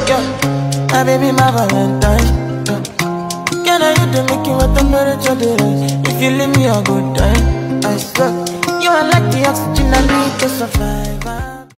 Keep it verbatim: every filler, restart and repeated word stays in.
Yeah, my baby, my Valentine. Yeah. Can I hit the make you what temperature there is? If you leave me a good time, I swear. You are like the oxygen I need to survive.